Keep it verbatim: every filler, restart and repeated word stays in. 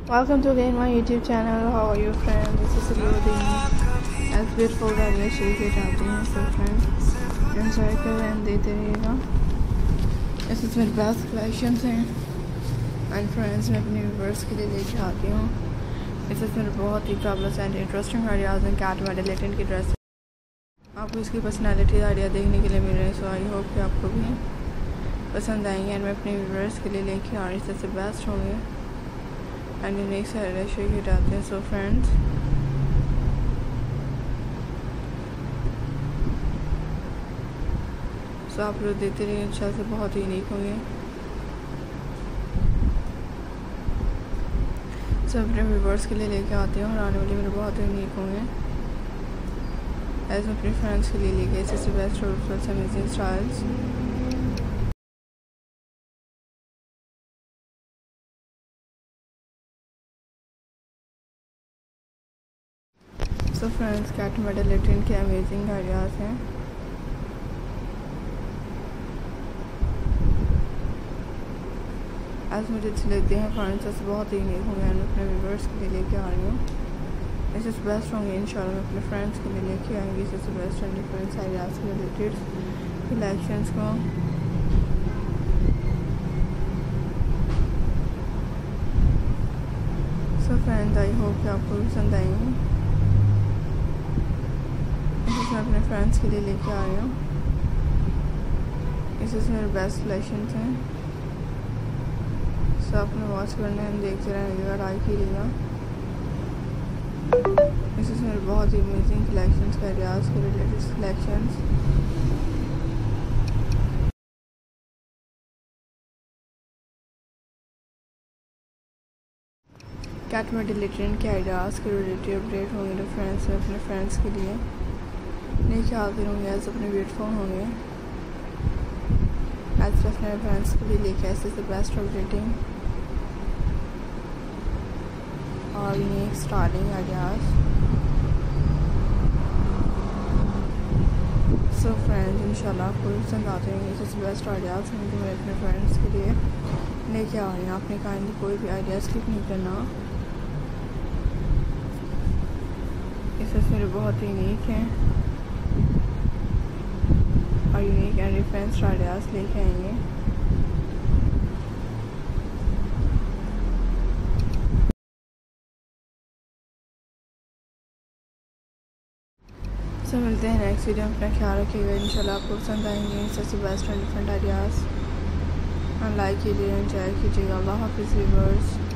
Welcome to again my YouTube channel. How are you friends? This is Middleton. As beautiful that मैं share के जाती हूँ सब friends enjoy कर and देते रहिएगा। इस मेरे पास कलेक्शंस हैं एंड फ्रेंड्स मैं अपने व्यूवर्स के लिए लेके आती हूँ। इस मेरे बहुत ही फैबुलस एंड इंटरेस्टिंग आइडियाज़ हैं कैट मेडलेटेंट की ड्रेस। आपको इसकी पर्सनैलिटी आइडिया देखने के लिए मिल रहे हैं, सो आई होप कि आपको भी पसंद आएंगे एंड मैं अपने व्यूवर्स के लिए लेके आ रही सबसे बेस्ट होंगे एंड यूनिक सारे शेयर के जाते हैं। सो फ्रेंड्स सो आप लोग देखते रहिए, इंशाल्लाह से बहुत ही यूनिक होंगे। सो अपने व्यूवर्स के लिए लेके आती हूँ और आने वाले मेरे बहुत ही यूनिक होंगे। एज अपने फ्रेंड्स के लिए लेके इससे बेस्ट और अमेजिंग स्टाइल्स। सो फ्रेंड्स कैट मेडलेटेंट के अमेजिंग आइडियाज़ हैं। आज मुझे अच्छे लगते हैं फ्रेंड्स, ऐसे बहुत ही यूनिक होंगे। मैं अपने व्यूवर्स के लिए लेके आ रही हूँ, इससे बेस्ट होंगे इंशाल्लाह। मैं अपने फ्रेंड्स के लिए लेके आएंगी इससे बेस्ट एंड डिफरेंट आइडियाज़ से रिलेटेड कलेक्शंस को। सो फ्रेंड्स आई होप कि आपको पसंद आएंगे। मैं अपने फ्रेंड्स के लिए लेके आ रही हूँ, इससे मेरे बेस्ट कलेक्शंस हैं। सो आपने वॉच करना है, देखते रहेंगे, ट्राई कीजिएगा। इससे मेरे बहुत ही अमेजिंग कलेक्शंस का रियाज के रिलेटेड कलेक्शंस। कैट मेडलेटेंट के आइडियाज़ के रिलेटेड अपडेट होंगे तो फ्रेंड्स में अपने फ्रेंड्स के लिए लेके आते होंगे, एज अपने ब्यूटीफुल होंगे। एज अपने फ्रेंड्स के लिए लेके ऐसे से बेस्ट अपडेटिंग और unique styling ideas. So friends इंशाल्लाह आपको पसंद आते हैं इससे बेस्ट आइडियाज़ हैं जो मैं अपने फ्रेंड्स के लिए लेके आ रही हूँ। आपने काइंडली कोई भी आइडिया स्किप नहीं करना, इससे मेरे बहुत ही यूनिक हैं और यूनिक एंड डिफरेंट आइडियाज़ लेके आएंगे। सो so, मिलते हैं नेक्स्ट वीडियो में। अपना ख्याल रखिएगा, इंशाल्लाह आपको पसंद आएंगे सबसे best and different ideas. Like कीजिए, एंजॉय कीजिएगा। अल्लाह हाफिज़ व्यूअर्स।